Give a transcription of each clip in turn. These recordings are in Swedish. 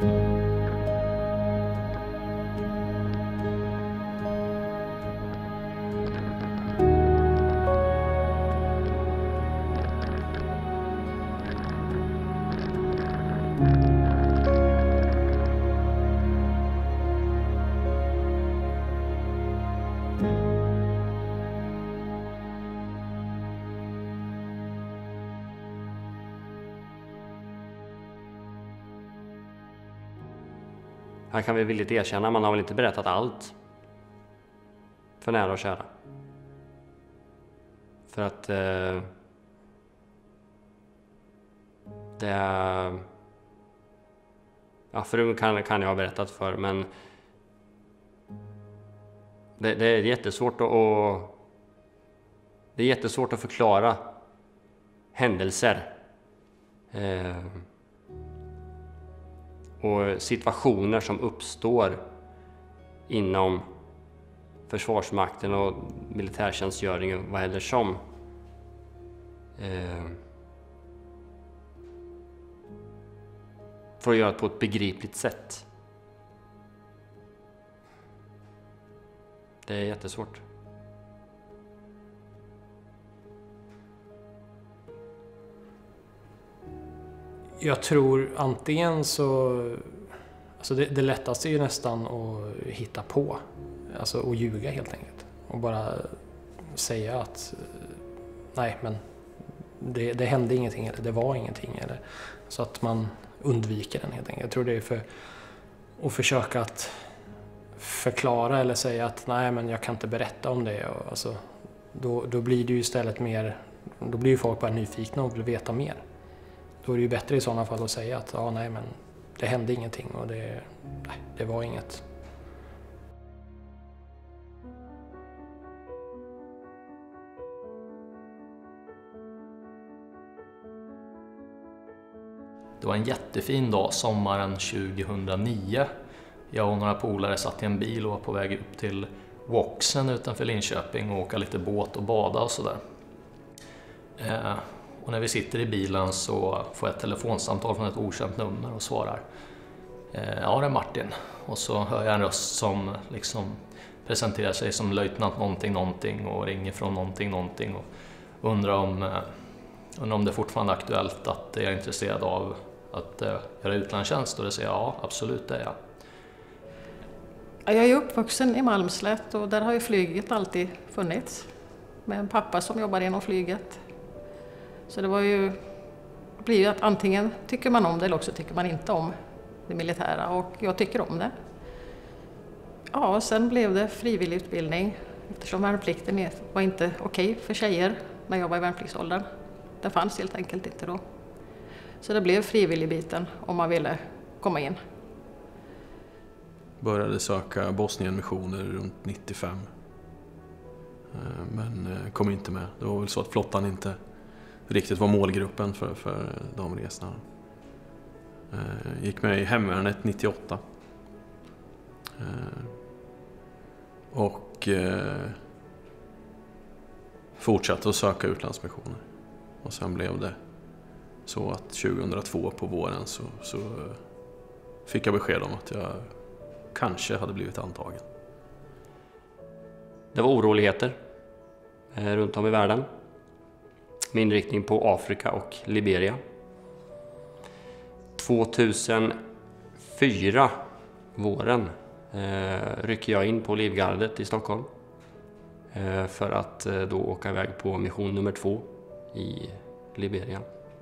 Här kan vi villigt erkänna, man har väl inte berättat allt för nära och kära. För att frun kan jag ha berättat för, men det är jättesvårt att förklara händelser och situationer som uppstår inom Försvarsmakten och militärtjänstgöringen, vad heller som. För att göra det på ett begripligt sätt. Det är jättesvårt. Jag tror antingen så... Alltså det lättaste är ju nästan att hitta på. Alltså att ljuga helt enkelt. Och bara säga att nej, men det hände ingenting eller det var ingenting. Eller, så att man undviker den helt enkelt. Jag tror det är för att försöka att förklara eller säga att nej, men jag kan inte berätta om det. Och alltså, då blir det ju istället mer... Då blir ju folk bara nyfikna och vill veta mer. Då är det ju bättre i sådana fall att säga att ja, nej, men det hände ingenting och det var inget. Det var en jättefin dag, sommaren 2009. Jag och några polare satt i en bil och var på väg upp till Våxen utanför Linköping och åka lite båt och bada och sådär. Och när vi sitter i bilen så får jag ett telefonsamtal från ett okänt nummer och svarar. Ja, det är Martin. Och så hör jag en röst som liksom presenterar sig som löjtnant någonting och ringer från någonting och undrar om det är fortfarande aktuellt att jag är intresserad av att göra utlandstjänst. Och det säger ja, absolut det är jag. Jag är uppvuxen i Malmslätt och där har ju flyget alltid funnits. Med en pappa som jobbar inom flyget. Så det blir ju att antingen tycker man om det eller också tycker man inte om det militära, och jag tycker om det. Ja, sen blev det frivillig utbildning eftersom värnplikten var inte okej för tjejer när jag var i värnpliktsåldern. Det fanns helt enkelt inte då. Så det blev frivillig biten om man ville komma in. Började söka Bosnienmissioner runt 95. Men kom inte med. Det var väl så att flottan inte riktigt var målgruppen för de resorna. Gick med i hemvärnet 98. Och fortsatte att söka utlandsmissioner. Och sen blev det så att 2002 på våren så fick jag besked om att jag kanske hade blivit antagen. Det var oroligheter runt om i världen. Med inriktning på Afrika och Liberia. 2004, våren, rycker jag in på Livgardet i Stockholm. För att då åka iväg på mission nummer 2 i Liberia.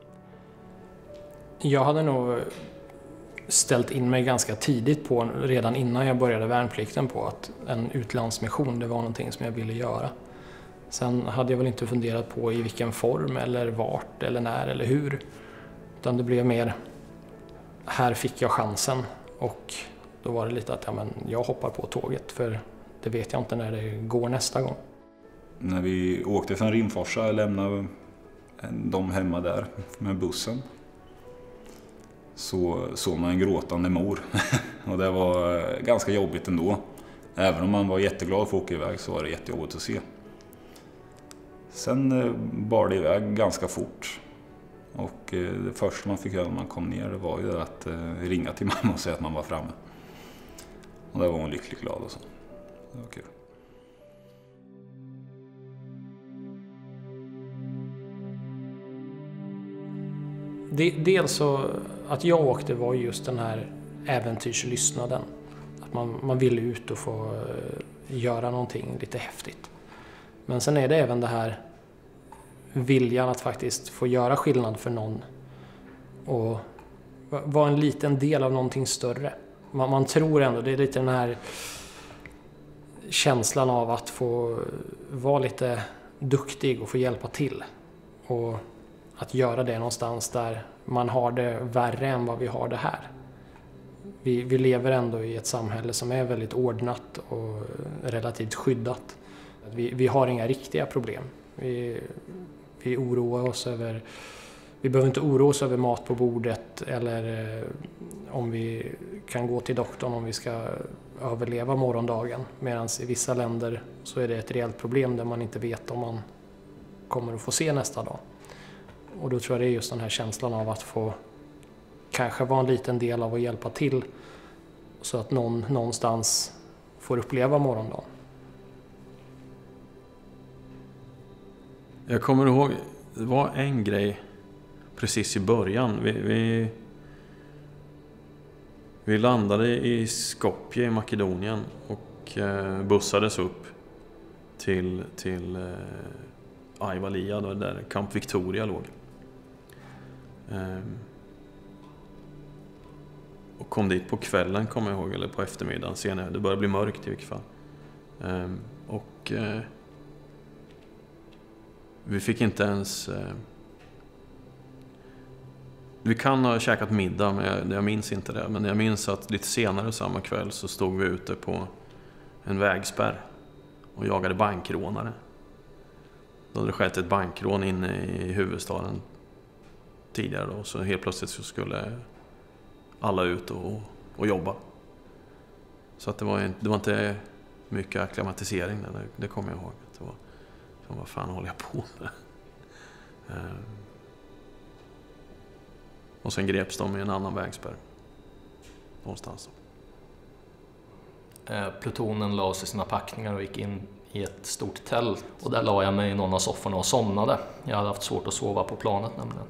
Jag hade nog ställt in mig ganska tidigt på, redan innan jag började värnplikten, på att en utlandsmission, det var någonting som jag ville göra. Sen hade jag väl inte funderat på i vilken form eller vart eller när eller hur. Utan det blev mer, här fick jag chansen, och då var det lite att jag hoppar på tåget, för det vet jag inte när det går nästa gång. När vi åkte från Rimforsa lämnade de hemma där med bussen, så såg man en gråtande mor. Och det var ganska jobbigt ändå. Även om man var jätteglad för att åka iväg så var det jättejobbigt att se. Sen bar det iväg ganska fort. Och det första man fick göra när man kom ner, det var ju att ringa till mamma och säga att man var framme. Och där var hon lyckligt glad och så. Det var kul. Dels så att jag åkte var just den här äventyrslystnaden. Att man ville ut och få göra någonting lite häftigt. Men sen är det även det här viljan att faktiskt få göra skillnad för någon och vara en liten del av någonting större. Man tror ändå, det är lite den här känslan av att få vara lite duktig och få hjälpa till. Och att göra det någonstans där man har det värre än vad vi har det här. Vi lever ändå i ett samhälle som är väldigt ordnat och relativt skyddat. Vi har inga riktiga problem. Vi oroar oss över... Vi behöver inte oroa oss över mat på bordet eller om vi kan gå till doktorn om vi ska överleva morgondagen. Medan i vissa länder så är det ett reellt problem där man inte vet om man kommer att få se nästa dag. Och då tror jag det är just den här känslan av att få kanske vara en liten del av att hjälpa till så att någon någonstans får uppleva morgondagen. Jag kommer ihåg, det var en grej precis i början. Vi landade i Skopje i Makedonien och bussades upp till Ayvalia där Camp Victoria låg. Och kom dit på kvällen, kommer jag ihåg, eller på eftermiddagen senare. Det började bli mörkt i vilket fall. Vi fick inte ens... Vi kan ha käkat middag, men jag minns inte det. Men jag minns att lite senare samma kväll så stod vi ute på en vägspärr och jagade bankrånare. Då hade det skett ett bankrån inne i huvudstaden tidigare då. Så helt plötsligt så skulle alla ut och jobba. Så att det var inte mycket akklimatisering där, det kommer jag ihåg. Det var, vad fan håller jag på med? Och sen greps de i en annan vägspärr. Någonstans. Plutonen la sig sina packningar och gick in i ett stort tält. Och där la jag mig i någon av sofforna och somnade. Jag hade haft svårt att sova på planet nämligen.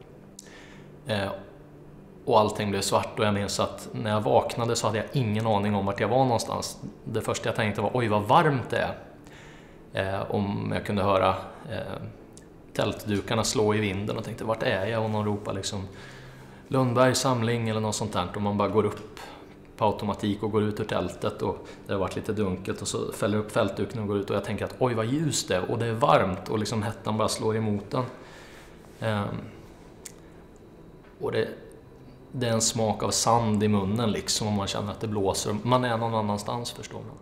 Och allting blev svart och jag minns att när jag vaknade så hade jag ingen aning om vart jag var någonstans. Det första jag tänkte var, oj vad varmt det är. Om jag kunde höra tältdukarna slå i vinden och tänkte, vart är jag? Och någon ropar liksom Lundbergs samling eller något sånt där. Och man bara går upp på automatik och går ut ur tältet och det har varit lite dunkelt och så fäller upp fältduken och går ut och jag tänker att oj vad ljust det är och det är varmt och liksom hettan bara slår emot den. Och det är en smak av sand i munnen liksom om man känner att det blåser. Man är någon annanstans, förstår man.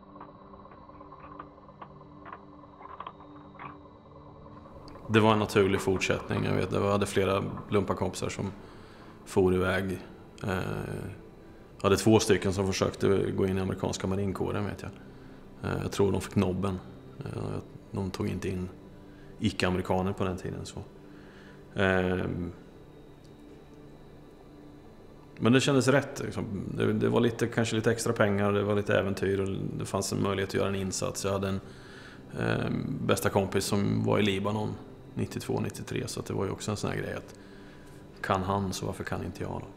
Det var en naturlig fortsättning. Jag vet, jag hade flera lumparkompisar som for iväg. Jag hade 2 stycken som försökte gå in i amerikanska marinkåren, vet jag. Jag tror de fick nobben. De tog inte in icke-amerikaner på den tiden. Så. Men det kändes rätt. Liksom. Det var kanske lite extra pengar, det var lite äventyr och det fanns en möjlighet att göra en insats. Jag hade en bästa kompis som var i Libanon 92-93, så det var ju också en sån här grej att kan han så varför kan inte jag då?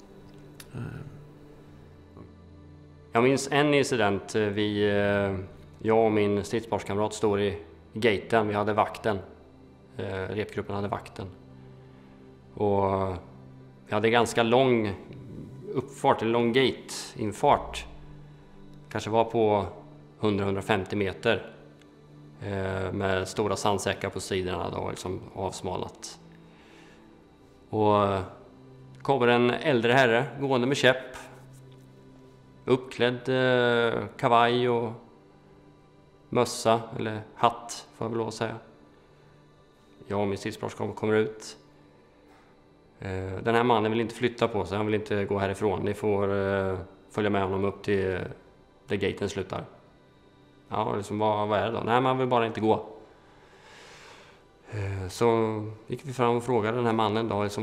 Jag minns en incident. Jag och min stridsparskamrat står i gaten. Vi hade vakten. Repgruppen hade vakten. Och vi hade ganska lång uppfart, en lång gate-infart. Kanske var på 100-150 meter. Med stora sandsäckar på sidorna då, liksom avsmalat. Och kommer en äldre herre gående med käpp. Uppklädd kavaj och mössa, eller hatt får jag väl lov att säga. Jag och min stridsparskamrat kommer ut. Den här mannen vill inte flytta på sig, han vill inte gå härifrån. Ni får följa med honom upp till där gaten slutar. Ja, liksom, vad är det då? Nej, man vill bara inte gå. Så gick vi fram och frågade den här mannen då, liksom,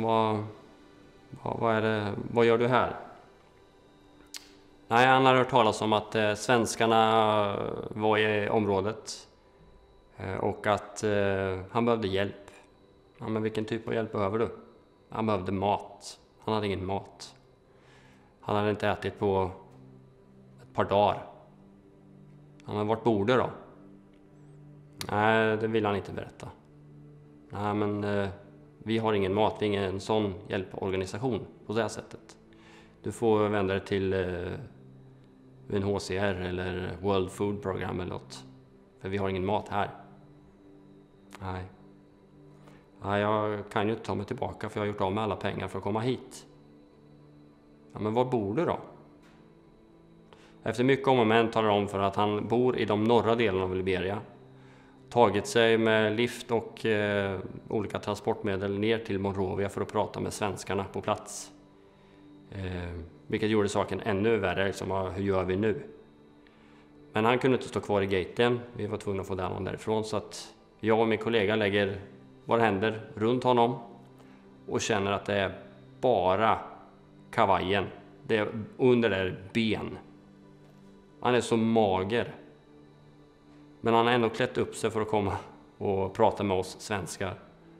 vad gör du här? Nej, han hade hört talas om att svenskarna var i området och att han behövde hjälp. Ja, men vilken typ av hjälp behöver du? Han behövde mat. Han hade ingen mat. Han hade inte ätit på ett par dagar. Ja, men vart bor du då? Nej, det vill han inte berätta. Nej, men vi har ingen mat. Vi är ingen sån hjälporganisation på det här sättet. Du får vända dig till UNHCR eller World Food Program eller något. För vi har ingen mat här. Nej. Nej, jag kan ju inte ta mig tillbaka för jag har gjort av med alla pengar för att komma hit. Ja, men var bor du då? Efter mycket om och men talar om för att han bor i de norra delarna av Liberia. Tagit sig med lift och olika transportmedel ner till Monrovia för att prata med svenskarna på plats. Vilket gjorde saken ännu värre, liksom, hur gör vi nu? Men han kunde inte stå kvar i gaten, vi var tvungna att få honom därifrån, så att jag och min kollega lägger våra händer runt honom och känner att det är bara kavajen, det är under där ben. Han är så mager. Men han har ändå klätt upp sig för att komma och prata med oss svenskar.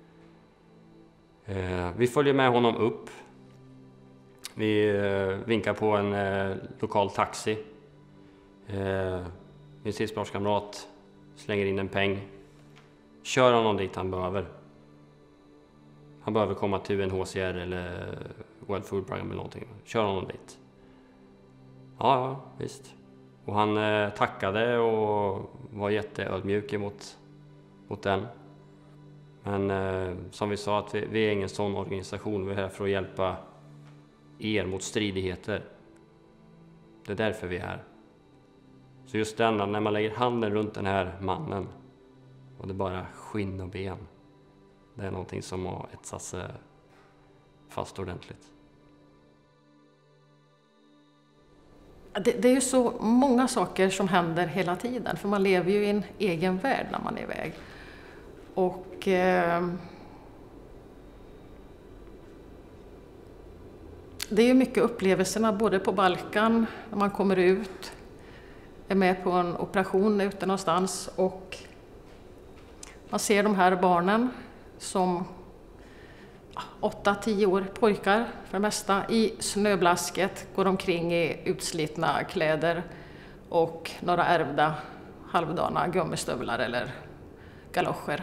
Vi följer med honom upp. Vi vinkar på en lokal taxi. Min stridsparskamrat slänger in en peng. Kör honom dit han behöver. Han behöver komma till UNHCR eller World Food Program eller någonting. Kör honom dit. Ja, visst. Och han tackade och var jätteödmjuk mot den. Men som vi sa, att vi är ingen sån organisation. Vi är här för att hjälpa er mot stridigheter. Det är därför vi är här. Så just denna, när man lägger handen runt den här mannen och det är bara skinn och ben. Det är någonting som har etsats fast ordentligt. Det är ju så många saker som händer hela tiden, för man lever ju i en egen värld när man är iväg. Och det är ju mycket upplevelserna både på Balkan, när man kommer ut, är med på en operation ute någonstans och man ser de här barnen som 8-10 år, pojkar för det mesta, i snöblasket, går omkring i utslitna kläder och några ärvda halvdana gummistövlar eller galoscher.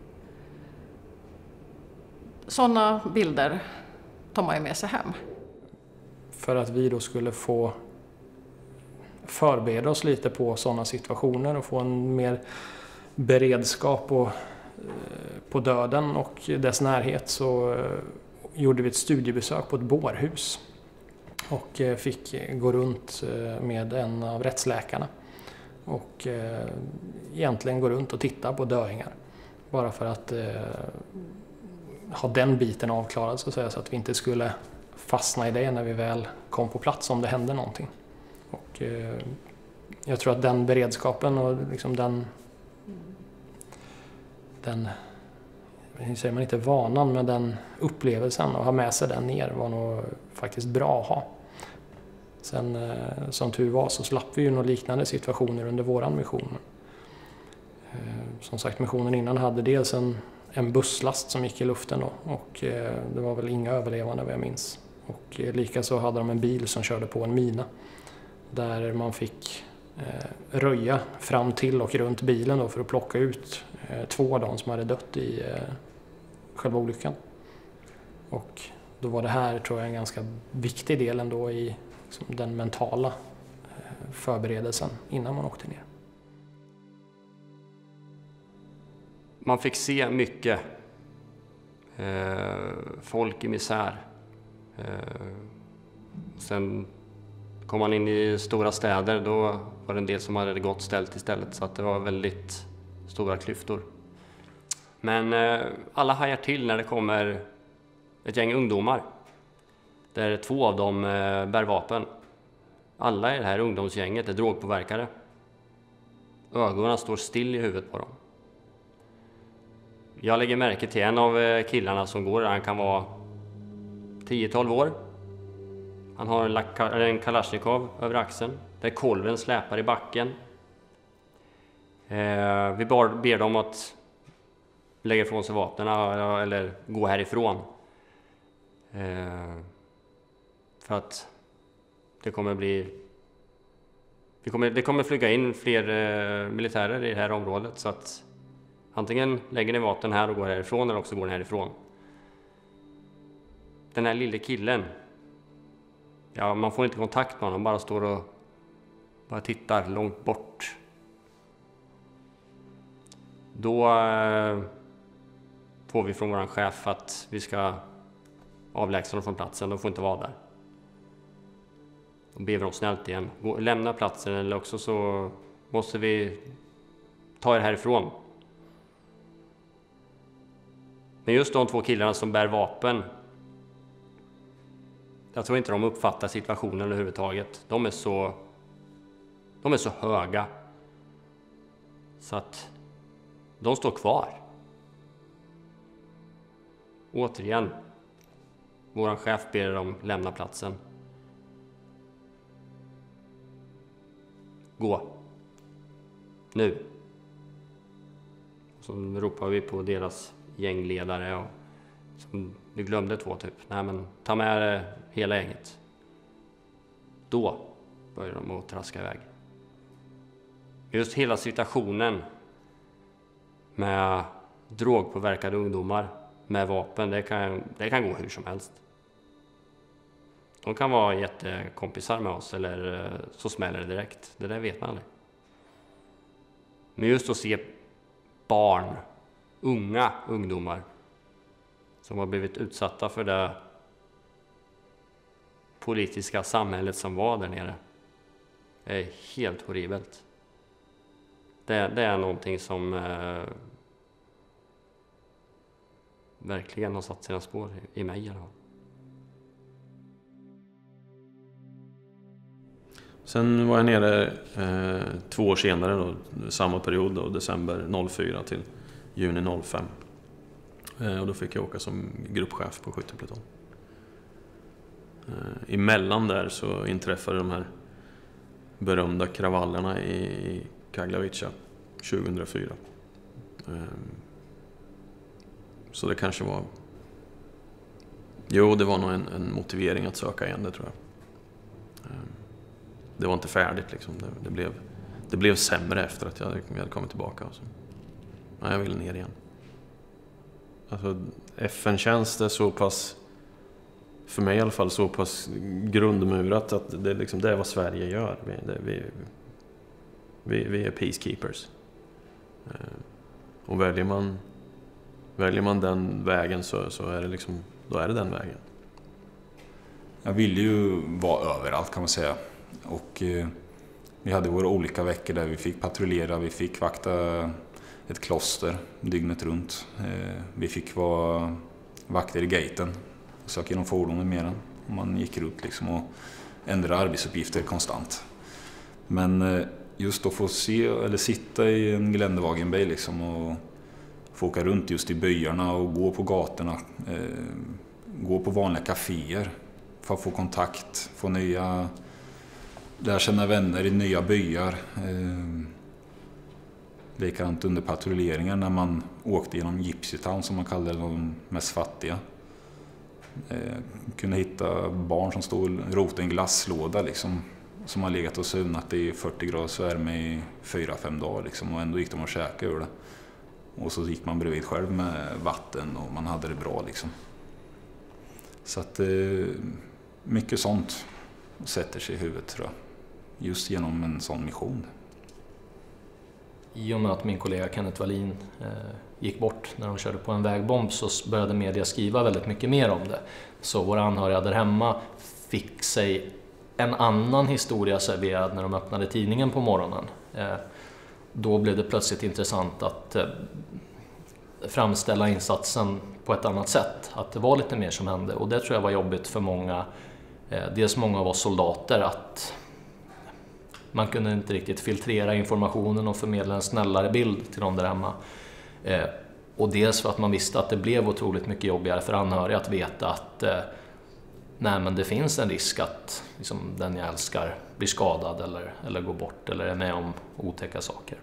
Sådana bilder tar man ju med sig hem. För att vi då skulle få förbereda oss lite på sådana situationer och få en mer beredskap på döden och dess närhet, så gjorde vi ett studiebesök på ett bårhus och fick gå runt med en av rättsläkarna och egentligen gå runt och titta på döingar bara för att ha den biten avklarad, så att säga, så att vi inte skulle fastna i det när vi väl kom på plats om det hände någonting. Och jag tror att den beredskapen och liksom den säger man inte vanan, men den upplevelsen och ha med sig den ner var nog faktiskt bra att ha. Sen som tur var så slapp vi ju några liknande situationer under våran mission. Som sagt, missionen innan hade dels en busslast som gick i luften då, och det var väl inga överlevande vad jag minns. Och likaså hade de en bil som körde på en mina där man fick röja fram till och runt bilen då för att plocka ut 2 av dem som hade dött i själva olyckan. Och då var det här, tror jag, en ganska viktig del ändå i liksom, den mentala förberedelsen innan man åkte ner. Man fick se mycket folk i misär. Sen kom man in i stora städer, då var det en del som hade det gott ställt istället, så att det var väldigt stora klyftor. Men alla hajar till när det kommer ett gäng ungdomar där 2 av dem bär vapen. Alla i det här ungdomsgänget är drogpåverkade. Ögonen står still i huvudet på dem. Jag lägger märke till en av killarna som går. Han kan vara 10-12 år. Han har en Kalashnikov över axeln. Där kolven släpar i backen. Vi ber dem att lägga ifrån sig vapnen eller gå härifrån. För att det kommer bli... Det kommer flyga in fler militärer i det här området, så att antingen lägger ni vapen här och går härifrån, eller också går ni härifrån. Den här lille killen, ja, man får inte kontakt med honom, bara står och bara tittar långt bort. Då får vi från våran chef att vi ska avlägsna dem från platsen, de får inte vara där. Och ber dem snällt igen, lämna platsen, eller också så måste vi ta er härifrån. Men just de 2 killarna som bär vapen, jag tror inte de uppfattar situationen överhuvudtaget. De är så höga så att de står kvar. Återigen, våran chef ber dem lämna platsen. Gå. Nu. Så ropar vi på deras gängledare och vi glömde 2 typ. Nej, men ta med hela gänget. Då börjar de att traska iväg. Just hela situationen med drogpåverkade ungdomar med vapen, det kan gå hur som helst. De kan vara jättekompisar med oss, eller så smäller det direkt. Det där vet man aldrig. Men just att se barn, unga ungdomar som har blivit utsatta för det politiska samhället som var där nere, är helt horribelt. Det är någonting som verkligen har satt sina spår i mig. Sen var jag nere 2 år senare, då, samma period, då, december 04 till juni 05. Och då fick jag åka som gruppchef på skyttepluton. Emellan där så inträffade de här berömda kravallerna i Kaglavica 2004. Så det kanske var... Jo, det var nog en motivering att söka igen, det tror jag. Det var inte färdigt liksom. Det blev sämre efter att jag hade kommit tillbaka. Och så. Ja, jag ville ner igen. Alltså, FN-tjänst är så pass, för mig i alla fall, så pass grundmurat att det är vad Sverige gör. Vi är peacekeepers. Och väljer man den vägen så är det liksom, då är det den vägen. Jag ville ju vara överallt, kan man säga. Och vi hade våra olika veckor där vi fick patrullera, vi fick vakta ett kloster dygnet runt. Vi fick vara vakter i gaten och söka genom fordonen mer än om man gick runt liksom och ändra arbetsuppgifter konstant. Men just att få se eller sitta i en Geländewagenbil liksom och få åka runt just i byarna och gå på gatorna, gå på vanliga kaféer för att få kontakt, få lära känna vänner i nya byar. Likadant under patrulleringar när man åkte genom Gypsy Town, som man kallade de mest fattiga. Kunde hitta barn som stod och rotade i en glasslåda liksom, som har legat och sunat i 40 graders värme i 4-5 dagar liksom, och ändå gick de och käkade ur det. Och så gick man bredvid själv med vatten och man hade det bra liksom. Så att mycket sånt sätter sig i huvudet, tror jag. Just genom en sån mission. I och med att min kollega Kenneth Wallin gick bort när de körde på en vägbomb, så började media skriva väldigt mycket mer om det. Så våra anhöriga där hemma fick sig en annan historia serverad när de öppnade tidningen på morgonen. Då blev det plötsligt intressant att framställa insatsen på ett annat sätt. Att det var lite mer som hände, och det tror jag var jobbigt för många. Dels många av oss soldater, att man kunde inte riktigt filtrera informationen och förmedla en snällare bild till dem där hemma. Och dels för att man visste att det blev otroligt mycket jobbigare för anhöriga att veta att nej, men det finns en risk att liksom, den jag älskar blir skadad eller går bort eller är med om otäcka saker.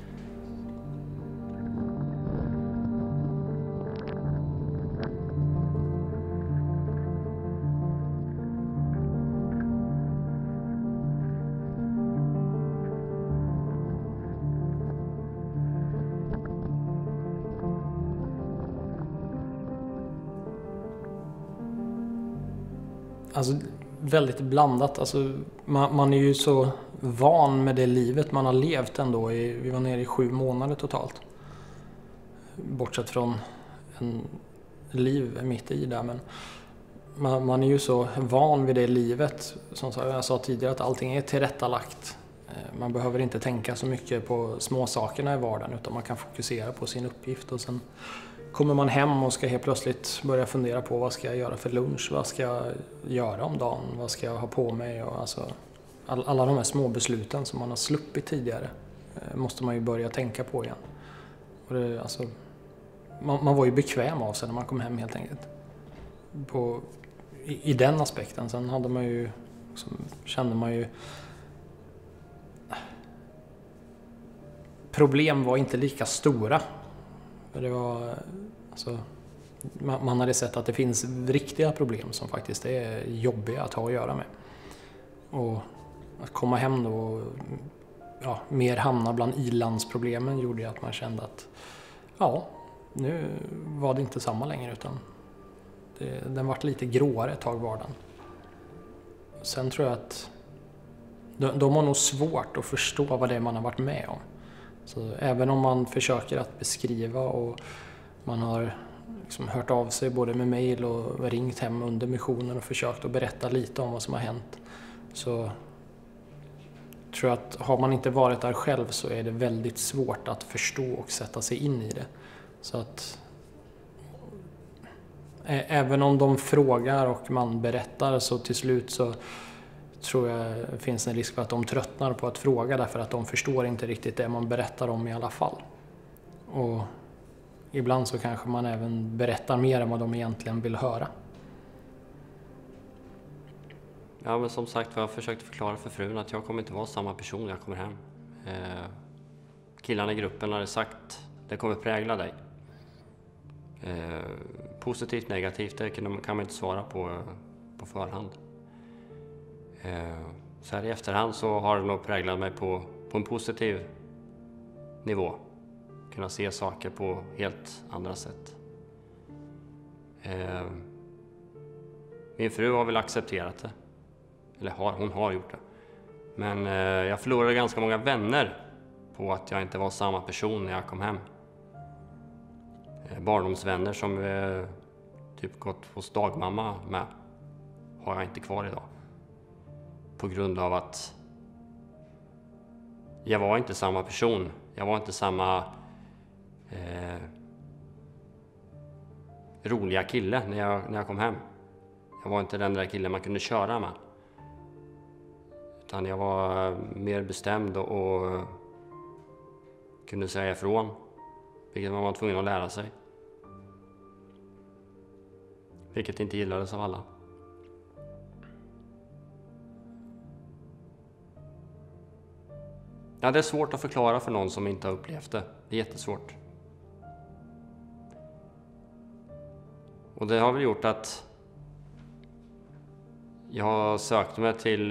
Alltså väldigt blandat. Alltså, man är ju så van med det livet man har levt ändå. Vi var nere i 7 månader totalt. Bortsett från en liv mitt i där. Men man är ju så van vid det livet. Som jag sa tidigare, att allting är tillrättalagt. Man behöver inte tänka så mycket på små sakerna i vardagen, utan man kan fokusera på sin uppgift. Och sen kommer man hem och ska helt plötsligt börja fundera på vad ska jag göra för lunch, vad ska jag göra om dagen, vad ska jag ha på mig. Och alltså, alla de här små besluten som man har sluppit tidigare måste man ju börja tänka på igen. Och det, alltså, man var ju bekväm av sig när man kom hem helt enkelt. I den aspekten. Sen hade man ju, kände man ju, problem var inte lika stora. Det var, alltså, man hade sett att det finns riktiga problem som faktiskt är jobbiga att ha att göra med. Och att komma hem då och mer hamna bland ilandsproblemen gjorde ju att man kände att nu var det inte samma längre, utan den var lite gråare ett tag vardagen. Sen tror jag att de har nog svårt att förstå vad det är man har varit med om. Så även om man försöker att beskriva och man har liksom hört av sig både med mejl och ringt hem under missionen och försökt att berätta lite om vad som har hänt, så tror jag att har man inte varit där själv så är det väldigt svårt att förstå och sätta sig in i det. Så att även om de frågar och man berättar, så till slut så tror jag det finns en risk för att de tröttnar på att fråga, därför att de förstår inte riktigt det man berättar om i alla fall. Och ibland så kanske man även berättar mer än vad de egentligen vill höra. Ja, men som sagt, jag försökte förklara för frun att jag kommer inte vara samma person när jag kommer hem. Killarna i gruppen hade sagt det kommer prägla dig. Positivt, negativt, det kan man inte svara på förhand. Så här i efterhand så har det nog präglat mig på en positiv nivå. Kunna se saker på helt andra sätt. Min fru har väl accepterat det. Eller hon har gjort det. Men jag förlorade ganska många vänner på att jag inte var samma person när jag kom hem. Barndomsvänner som typ gått hos dagmamma med har jag inte kvar idag. På grund av att jag var inte samma person. Jag var inte samma roliga kille när jag kom hem. Jag var inte den där killen man kunde köra med. Utan jag var mer bestämd och kunde säga ifrån. Vilket man var tvungen att lära sig. Vilket inte gillades av alla. Ja, det är svårt att förklara för någon som inte har upplevt det. Det är jättesvårt. Och det har väl gjort att jag har sökt mig till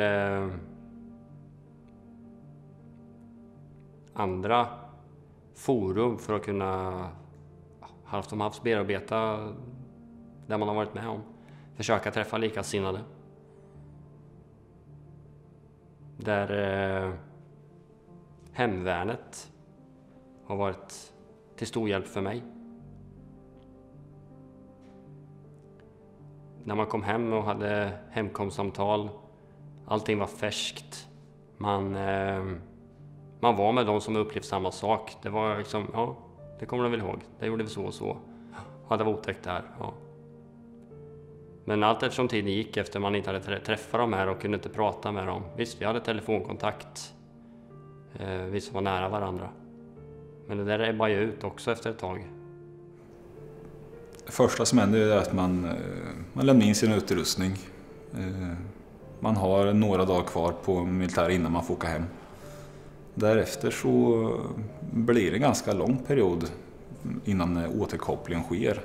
andra forum för att kunna haft bearbeta där man har varit med om. Försöka träffa likasinnade. Där hemvärnet har varit till stor hjälp för mig. När man kom hem och hade hemkomstsamtal, allting var färskt. Man var med de som upplevt samma sak. Det var liksom, ja, det kommer de väl ihåg. Det gjorde vi så och så. Ja, det var otäckt där. Ja. Men allt eftersom tiden gick, efter man inte hade träffat dem här och kunde inte prata med dem. Visst, vi hade telefonkontakt. Vi som var nära varandra. Men det där är bara ut också efter ett tag. Det första som händer är att man lämnar in sin utrustning. Man har några dagar kvar på militär innan man får åka hem. Därefter så blir det en ganska lång period innan återkopplingen sker.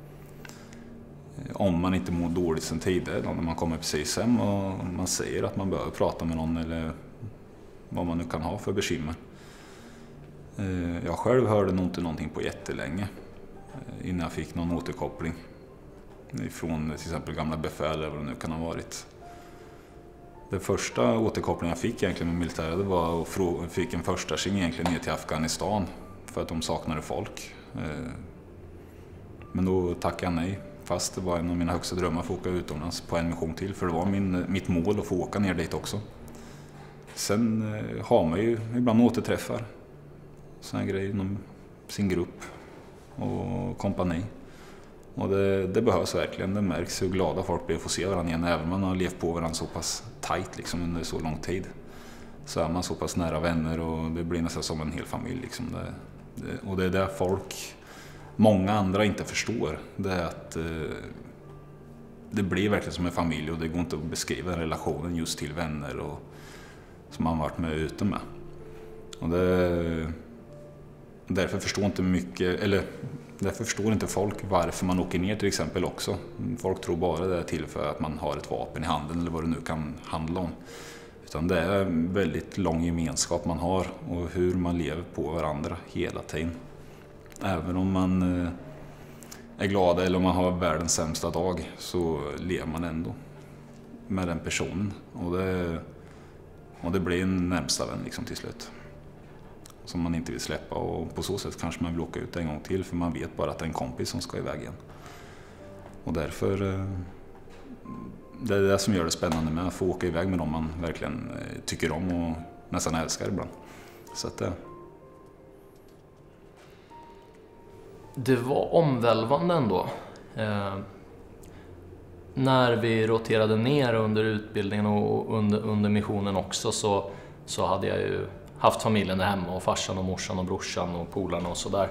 Om man inte mår dåligt sedan tidigare, när man kommer precis hem och man säger att man behöver prata med någon eller vad man nu kan ha för bekymmer. Jag själv hörde nog inte någonting på jättelänge innan jag fick någon återkoppling ifrån till exempel gamla befäl eller vad det nu kan ha varit. Den första återkopplingen jag fick egentligen med militären, det var att fick en första ring egentligen ner till Afghanistan för att de saknade folk. Men då tackade jag nej, fast det var en av mina högsta drömmar för att åka utomlands på en mission till, för det var mitt mål att få åka ner dit också. Sen har man ju ibland återträffar, såna grejer inom sin grupp och kompani. Och det behövs verkligen, det märks hur glada folk blir att få se varandra igen, även om man har levt på varandra så pass tajt liksom, under så lång tid. Så är man så pass nära vänner och det blir nästan som en hel familj. Liksom. Och det är där många andra inte förstår, det är att det blir verkligen som en familj och det går inte att beskriva relationen just till vänner och, som man varit med ute med. Och därför förstår inte folk varför man åker ner till exempel också. Folk tror bara det är till för att man har ett vapen i handen eller vad det nu kan handla om. Utan det är en väldigt lång gemenskap man har och hur man lever på varandra hela tiden. Även om man är glad eller om man har världens sämsta dag så lever man ändå med den personen. Och det blir en närmsta vän liksom till slut. Som man inte vill släppa och på så sätt kanske man vill åka ut en gång till för man vet bara att det är en kompis som ska iväg igen. Och därför det är det som gör det spännande med att få åka iväg med dem man verkligen tycker om och nästan älskar ibland. Så att det var omvälvande ändå. När vi roterade ner under utbildningen och under missionen också så hade jag ju haft familjen där hemma och farsan och morsan och brorsan och polarna och sådär.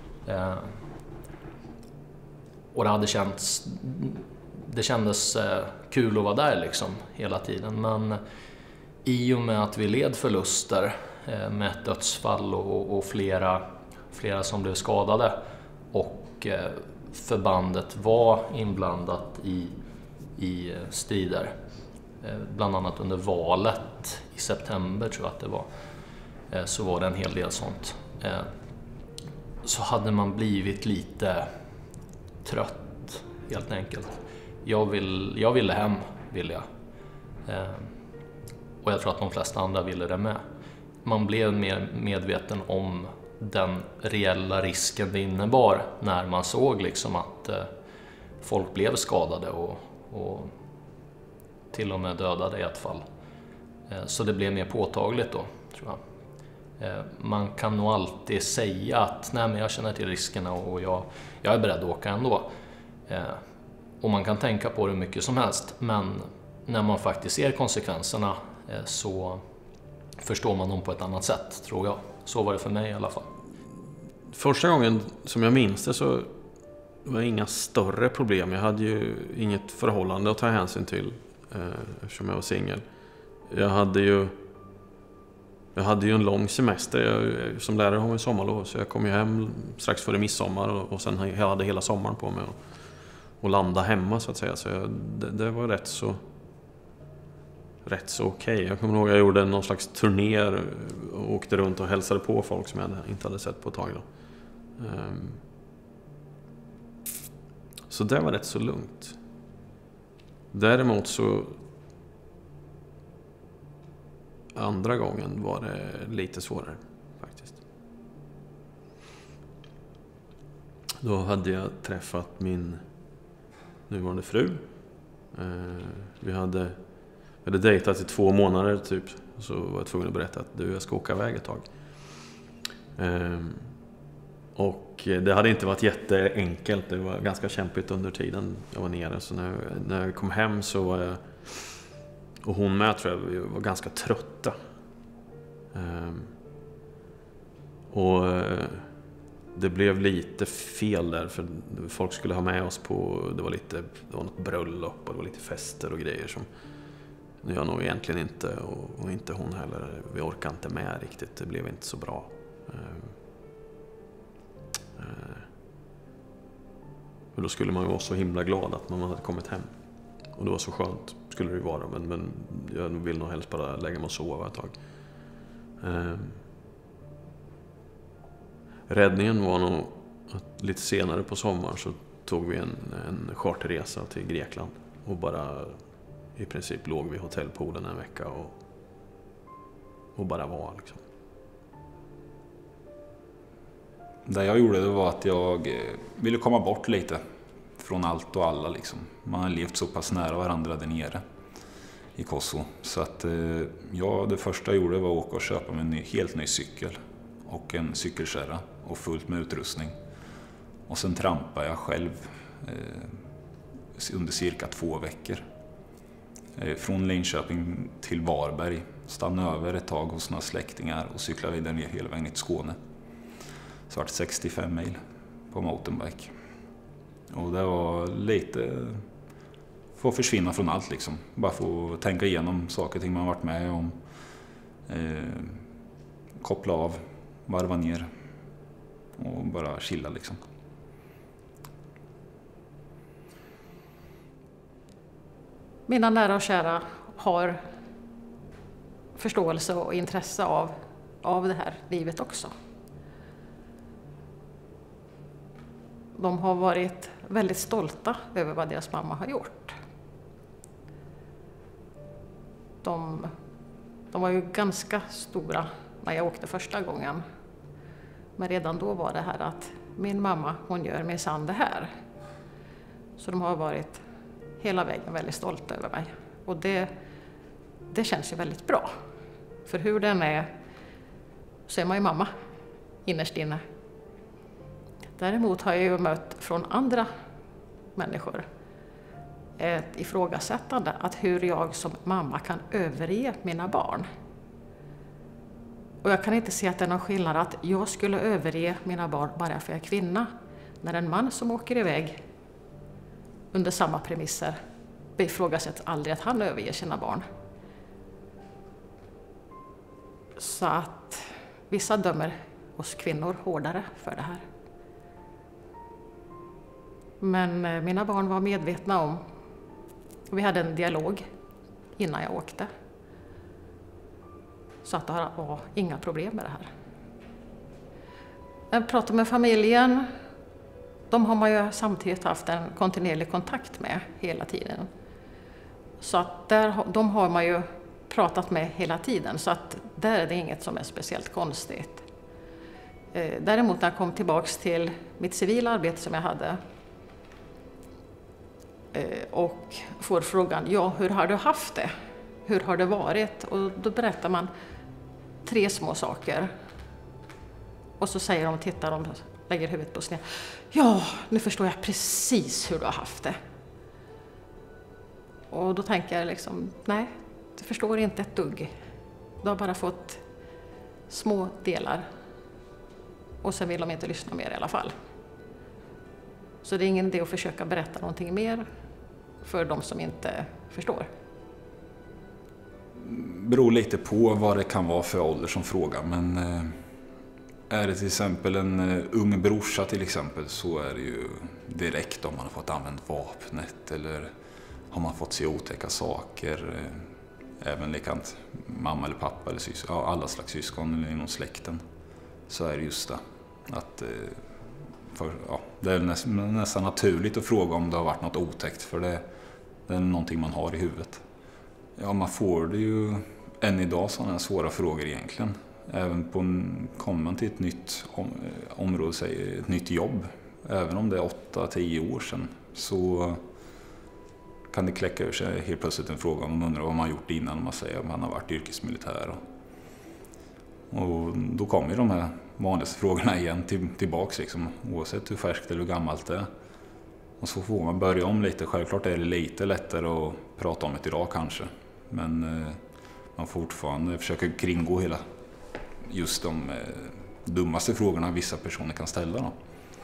Och det kändes kul att vara där liksom hela tiden. Men i och med att vi led förluster med ett dödsfall och flera som blev skadade och förbandet var inblandat i strider, bland annat under valet i september tror jag att det var, så var det en hel del sånt. Så hade man blivit lite trött helt enkelt. Jag ville hem, ville jag. Och jag tror att de flesta andra ville det med. Man blev mer medveten om den reella risken det innebar när man såg liksom att folk blev skadade och till och med dödade i ett fall. Så det blev mer påtagligt då, tror jag. Man kan nog alltid säga att nej, men jag känner till riskerna och jag är beredd att åka ändå. Och man kan tänka på det mycket som helst, men när man faktiskt ser konsekvenserna så förstår man dem på ett annat sätt, tror jag. Så var det för mig i alla fall. Första gången som jag minns det så var det inga större problem. Jag hade ju inget förhållande att ta hänsyn till eftersom jag var singel. Jag hade ju en lång semester. Som lärare har jag sommarlov, så jag kom ju hem strax före midsommar och sen hade hela sommaren på mig och landa hemma så att säga. Så det var rätt så okej. Jag kommer ihåg att jag gjorde någon slags turné och åkte runt och hälsade på folk som jag inte hade sett på ett tag då. Så det var rätt så lugnt. Däremot så andra gången var det lite svårare faktiskt. Då hade jag träffat min nuvarande fru. Vi hade dejtat i 2 månader typ. Så var jag tvungen att berätta att jag ska åka iväg ett tag. Och det hade inte varit jätteenkelt. Det var ganska kämpigt under tiden jag var nere. Så när jag kom hem så var jag, och hon med tror jag, vi var ganska trötta. Och det blev lite fel där, för folk skulle ha med oss på, det var något bröllop och det var lite fester och grejer som jag nog egentligen inte, och inte hon heller, vi orkade inte med riktigt, det blev inte så bra. Och då skulle man ju vara så himla glad att man hade kommit hem. Och det var så skönt, skulle det ju vara, men jag vill nog helst bara lägga mig och sova ett tag. Räddningen var nog att lite senare på sommaren så tog vi en charterresa till Grekland och bara i princip låg vid hotellpoolen en vecka och bara var liksom. Det jag gjorde, det var att jag ville komma bort lite från allt och alla liksom. Man har levt så pass nära varandra där nere i Kosovo. Så att det första jag gjorde var att åka och köpa mig en helt ny cykel och en cykelkärra och fullt med utrustning. Och sen trampade jag själv under cirka 2 veckor. Från Linköping till Varberg, stannade över ett tag hos några släktingar och cyklade vidare ner hela vägen till Skåne. Så var det 65 mil på mountainbike. Och det var lite för att försvinna från allt liksom. Bara få tänka igenom saker och ting man varit med om. Koppla av, varva ner och bara chilla liksom. Mina nära och kära har förståelse och intresse av det här livet också. De har varit väldigt stolta över vad deras mamma har gjort. De var ju ganska stora när jag åkte första gången. Men redan då var det här att min mamma, hon gör minsann det här. Så de har varit hela vägen väldigt stolta över mig. Och det känns ju väldigt bra. För hur den är så är man ju mamma innerst inne. Däremot har jag ju mött från andra människor ett ifrågasättande att hur jag som mamma kan överge mina barn. Och jag kan inte se att det är någon skillnad att jag skulle överge mina barn bara för jag är kvinna. När en man som åker iväg under samma premisser ifrågasätts aldrig att han överger sina barn. Så att vissa dömer oss kvinnor hårdare för det här. Men mina barn var medvetna om, vi hade en dialog innan jag åkte. Så att det var inga problem med det här. Jag pratade med familjen. De har man ju samtidigt haft en kontinuerlig kontakt med hela tiden. Så att de har man ju pratat med hela tiden. Så att där är det inget som är speciellt konstigt. Däremot när jag kom tillbaks till mitt civila arbete som jag hade och får frågan, ja, hur har du haft det? Hur har det varit? Och då berättar man 3 små saker. Och så säger de, tittar de, lägger huvudet på sned. Ja, nu förstår jag precis hur du har haft det. Och då tänker jag liksom, nej, du förstår inte ett dugg. Du har bara fått små delar. Och sen vill de inte lyssna mer i alla fall. Så det är ingen idé att försöka berätta någonting mer för de som inte förstår. Beror lite på vad det kan vara för ålder som fråga, men är det till exempel en ung brorsa till exempel, så är det ju direkt om man har fått använda vapnet eller har man fått se otäcka saker. Även likadant mamma eller pappa eller syskon, ja, alla slags syskon eller inom släkten, så är det just det. Att, det är nästan naturligt att fråga om det har varit något otäckt, för det är någonting man har i huvudet. Ja, man får det ju än idag, sådana svåra frågor egentligen. Även kommer man till ett nytt område, säger ett nytt jobb, även om det är 8-10 år sedan, så kan det kläcka ur sig helt plötsligt en fråga om man undrar vad man gjort innan man säger att man har varit yrkesmilitär. Och då kommer de här vanligaste frågorna igen tillbaks liksom, oavsett hur färskt eller hur gammalt det är. Och så får man börja om lite. Självklart är det lite lättare att prata om det idag kanske. Men man får fortfarande försöka kringgå hela just de dummaste frågorna vissa personer kan ställa då.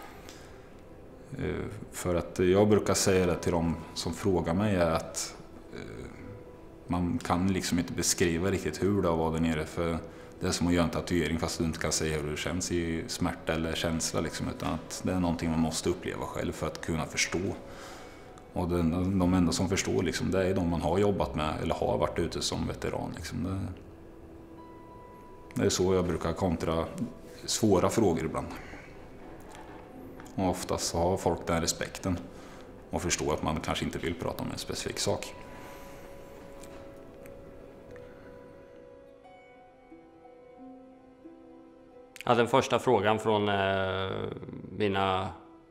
För att jag brukar säga det till dem som frågar mig är att man kan liksom inte beskriva riktigt hur det har varit där nere, för det är som att göra en tatuering fast du inte kan säga hur det känns i smärta eller känsla liksom, utan att det är någonting man måste uppleva själv för att kunna förstå. Och de enda som förstår liksom, det är de man har jobbat med eller har varit ute som veteran liksom. Det är så jag brukar kontra svåra frågor ibland. Och oftast har folk den respekten och förstår att man kanske inte vill prata om en specifik sak. Ja, den första frågan från mina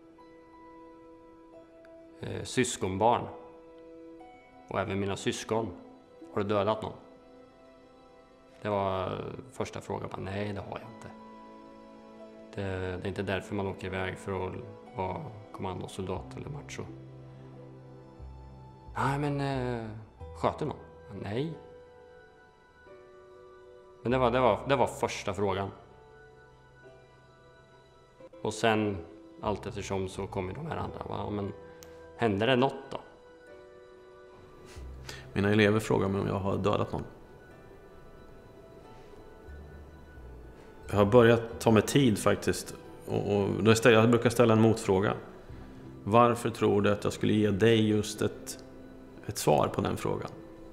syskonbarn och även mina syskon: har du dödat någon? Det var första frågan. Nej, det har jag inte. Det är inte därför man åker iväg, för att vara kommandosoldat eller macho. Nej, men sköt du någon? Nej. Men det var första frågan. Och sen allt eftersom så kommer de här andra. Ja, men händer det något då? Mina elever frågar mig om jag har dödat någon. Jag har börjat ta mig tid faktiskt. Och jag brukar ställa en motfråga. Varför tror du att jag skulle ge dig just ett svar på den frågan?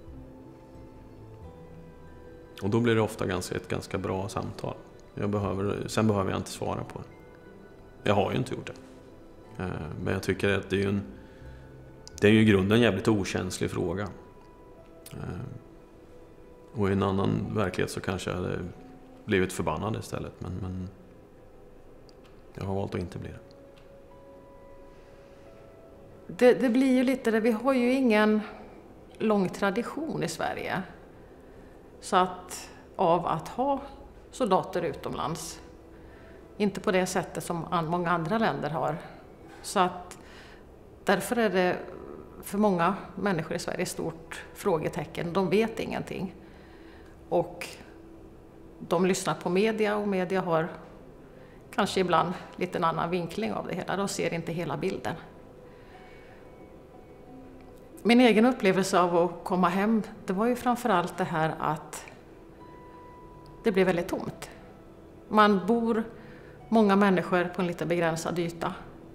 Och då blir det ofta ett ganska bra samtal. Sen behöver jag inte svara på det. Jag har ju inte gjort det. Men jag tycker att det är ju i grunden en jävligt okänslig fråga. Och i en annan verklighet så kanske jag hade blivit förbannad istället. Men jag har valt att inte bli det. Det blir ju lite det. Vi har ju ingen lång tradition i Sverige. Så att av att ha soldater utomlands. Inte på det sättet som många andra länder har. Så att därför är det för många människor i Sverige ett stort frågetecken. De vet ingenting. Och de lyssnar på media, och media har kanske ibland lite en annan vinkling av det hela. De ser inte hela bilden. Min egen upplevelse av att komma hem, det var ju framförallt det här att det blev väldigt tomt. Man bor många människor på en lite begränsad yta.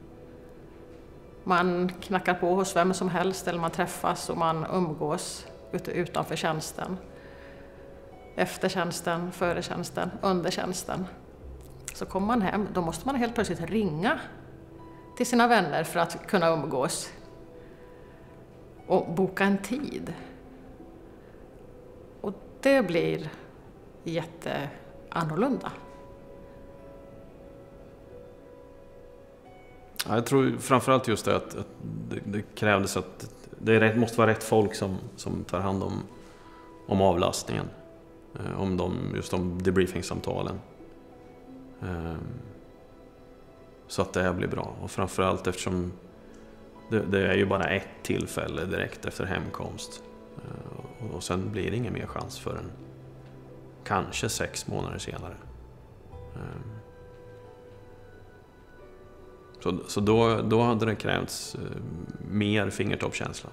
Man knackar på hos vem som helst, eller man träffas och man umgås utanför tjänsten. Efter tjänsten, före tjänsten, under tjänsten. Så kommer man hem, då måste man helt plötsligt ringa till sina vänner för att kunna umgås. Och boka en tid. Och det blir jätteannorlunda. Jag tror framförallt just det att det krävdes att det måste vara rätt folk som tar hand om avlastningen. Om just de debriefingsamtalen. Så att det här blir bra. Och framförallt eftersom det är ju bara ett tillfälle direkt efter hemkomst. Och sen blir det ingen mer chans förrän kanske 6 månader senare. Så då hade det krävts mer fingertoppskänsla.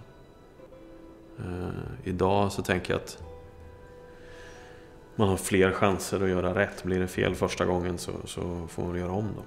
Idag så tänker jag att man har fler chanser att göra rätt. Blir det fel första gången så får man göra om då.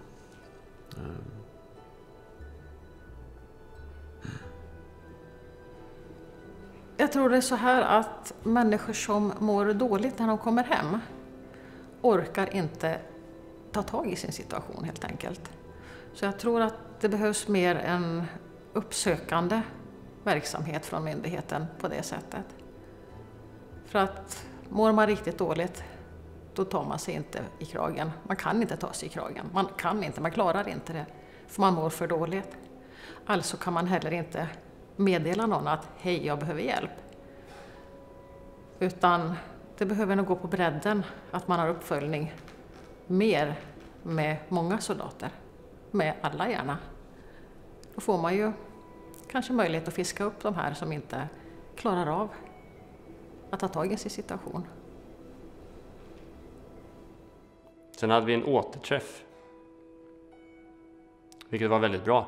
Jag tror det är så här att människor som mår dåligt när de kommer hem orkar inte ta tag i sin situation helt enkelt. Så jag tror att det behövs mer en uppsökande verksamhet från myndigheten på det sättet. För att mår man riktigt dåligt, då tar man sig inte i kragen. Man kan inte ta sig i kragen. Man klarar inte det, för man mår för dåligt. Alltså kan man heller inte meddela någon att hej, jag behöver hjälp. Utan det behöver nog gå på bredden, att man har uppföljning mer med många soldater. Med alla gärna. Då får man ju kanske möjlighet att fiska upp de här som inte klarar av att ta tag i sin situation. Sen hade vi en återträff, vilket var väldigt bra.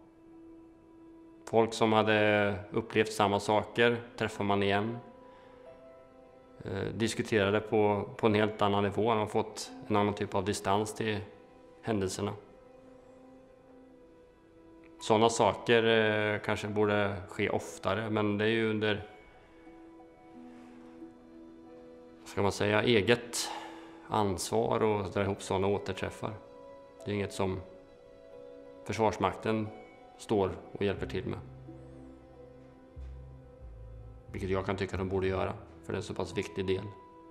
Folk som hade upplevt samma saker träffar man igen. Diskuterade på en helt annan nivå. Man har fått en annan typ av distans till händelserna. Sådana saker kanske borde ske oftare, men det är ju under, ska man säga, eget ansvar och dra ihop sådana återträffar. Det är inget som Försvarsmakten står och hjälper till med. Vilket jag kan tycka de borde göra, för det är en så pass viktig del.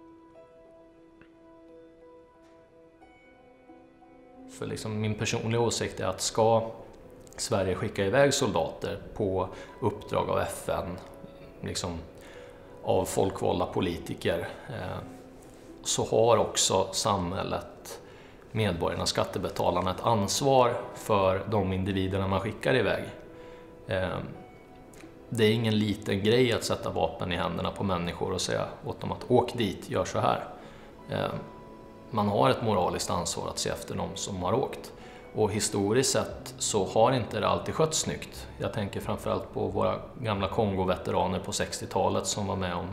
För liksom min personliga åsikt är att ska Sverige skicka iväg soldater på uppdrag av FN, liksom av folkvalda politiker, så har också samhället, medborgarna, skattebetalarna, ett ansvar för de individerna man skickar iväg. Det är ingen liten grej att sätta vapen i händerna på människor och säga åt dem att åk dit, gör så här. Man har ett moraliskt ansvar att se efter dem som har åkt. Och historiskt sett så har inte det alltid skötts snyggt. Jag tänker framförallt på våra gamla Kongo-veteraner på 60-talet som var med om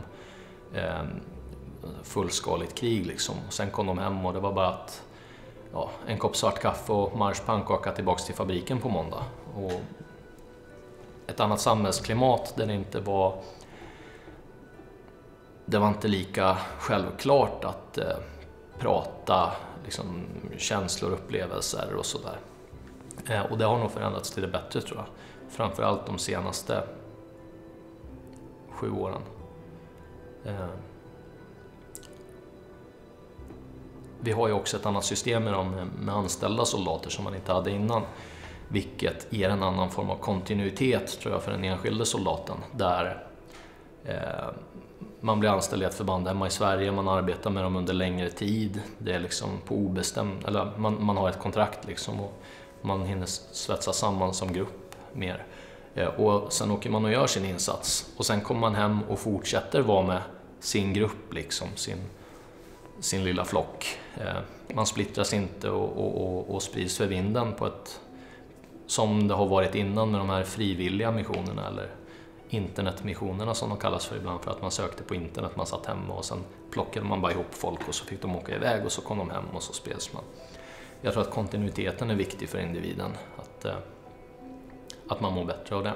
fullskaligt krig liksom. Och sen kom de hem och det var bara att en kopp svart kaffe och marschpannkaka tillbaks till fabriken på måndag. Och ett annat samhällsklimat där det var inte lika självklart att prata liksom, känslor, upplevelser och sådär. Och det har nog förändrats till det bättre, tror jag. Framförallt de senaste 7 åren. Vi har ju också ett annat system med anställda soldater som man inte hade innan. Vilket ger en annan form av kontinuitet, tror jag, för den enskilde soldaten. Där man blir anställd i ett förband hemma i Sverige, man arbetar med dem under längre tid. Det är liksom på obestämd, eller man har ett kontrakt liksom och man hinner svetsa samman som grupp mer. Och sen åker man och gör sin insats och sen kommer man hem och fortsätter vara med sin grupp liksom, sin lilla flock. Man splittras inte och sprids för vinden på ett som det har varit innan med de här frivilliga missionerna eller internetmissionerna som de kallas för ibland, för att man sökte på internet, man satt hemma och sen plockade man bara ihop folk och så fick de åka iväg och så kom de hem och så spreds man. Jag tror att kontinuiteten är viktig för individen, att man mår bättre av det.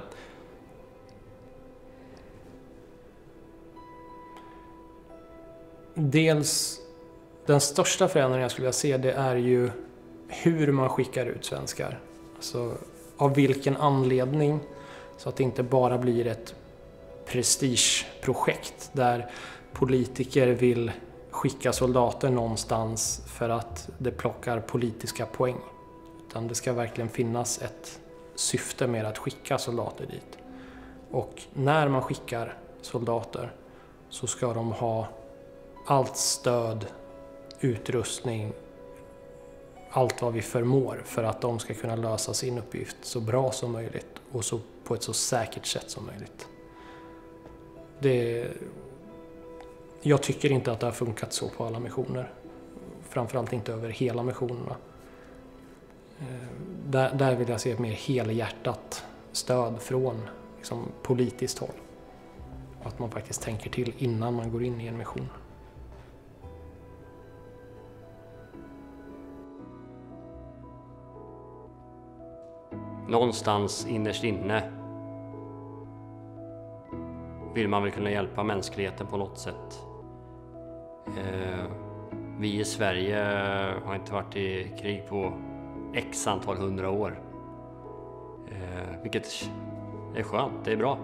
Dels den största förändringen jag skulle vilja se, det är ju hur man skickar ut svenskar. Alltså av vilken anledning, så att det inte bara blir ett prestigeprojekt där politiker vill skicka soldater någonstans för att det plockar politiska poäng. Utan det ska verkligen finnas ett syfte med att skicka soldater dit. Och när man skickar soldater så ska de ha allt stöd, utrustning, allt vad vi förmår för att de ska kunna lösa sin uppgift så bra som möjligt och så på ett så säkert sätt som möjligt. Jag tycker inte att det har funkat så på alla missioner. Framförallt inte över hela missionerna. Där vill jag se ett mer helhjärtat stöd från liksom, politiskt håll. Och att man faktiskt tänker till innan man går in i en mission. Någonstans innerst inne vill man väl kunna hjälpa mänskligheten på något sätt. Vi i Sverige har inte varit i krig på x antal 100 år. Vilket är skönt, det är bra.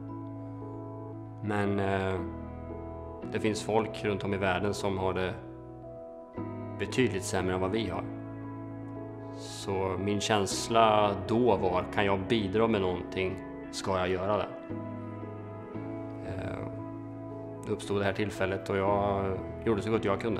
Men det finns folk runt om i världen som har det betydligt sämre än vad vi har. Så min känsla då var, kan jag bidra med någonting, ska jag göra det. Det uppstod det här tillfället och jag gjorde så gott jag kunde.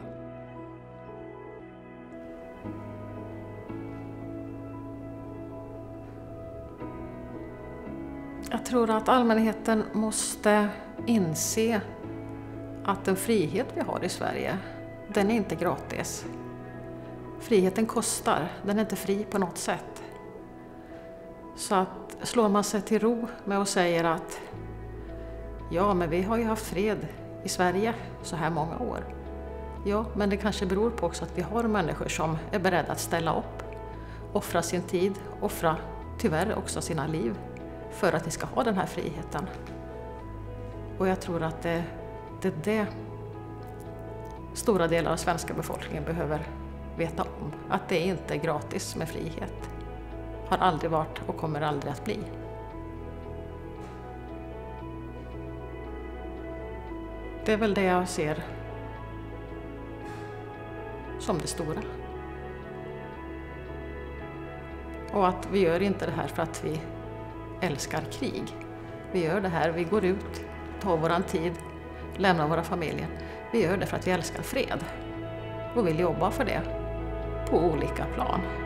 Jag tror att allmänheten måste inse att den frihet vi har i Sverige, den är inte gratis. friheten kostar, den är inte fri på något sätt. Så att slår man sig till ro med och säger att ja, men vi har ju haft fred i Sverige så här många år. Ja, men det kanske beror på också att vi har människor som är beredda att ställa upp, offra sin tid, offra tyvärr också sina liv för att vi ska ha den här friheten. Och jag tror att det är det stora delar av svenska befolkningen behöver veta om. Att det inte är gratis med frihet. Har aldrig varit och kommer aldrig att bli. Det är väl det jag ser som det stora. Och att vi gör inte det här för att vi älskar krig. Vi gör det här, vi går ut, tar våran tid, lämnar våra familjer. Vi gör det för att vi älskar fred och vill jobba för det på olika plan.